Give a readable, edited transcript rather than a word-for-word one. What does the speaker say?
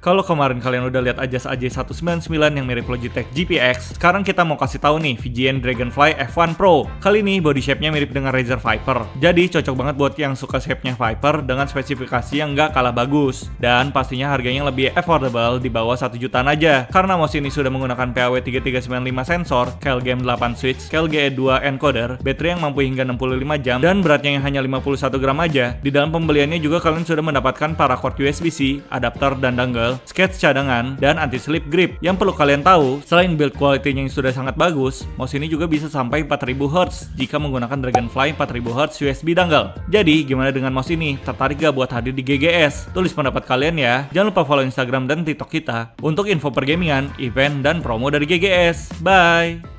Kalau kemarin kalian udah lihat Ajas AJ199 yang mirip Logitech GPX, sekarang kita mau kasih tahu nih VGN Dragonfly F1 Pro. Kali ini body shape-nya mirip dengan Razer Viper. Jadi cocok banget buat yang suka shape-nya Viper dengan spesifikasi yang nggak kalah bagus. Dan pastinya harganya lebih affordable di bawah 1 jutaan aja. Karena mouse ini sudah menggunakan PAW3395 sensor, KLGM 8 switch, KLGE 2 encoder, baterai yang mampu hingga 65 jam, dan beratnya yang hanya 51 gram aja. Di dalam pembeliannya juga kalian sudah mendapatkan paracord USB-C, adapter dan dongle, sketch cadangan, dan anti-slip grip. Yang perlu kalian tahu, selain build quality-nya yang sudah sangat bagus, mouse ini juga bisa sampai 4000 Hz jika menggunakan Dragonfly 4000 Hz USB dongle. Jadi, gimana dengan mouse ini? Tertarik gak buat hadir di GGS? Tulis pendapat kalian ya. Jangan lupa follow Instagram dan TikTok kita untuk info pergamingan, event, dan promo dari GGS. Bye!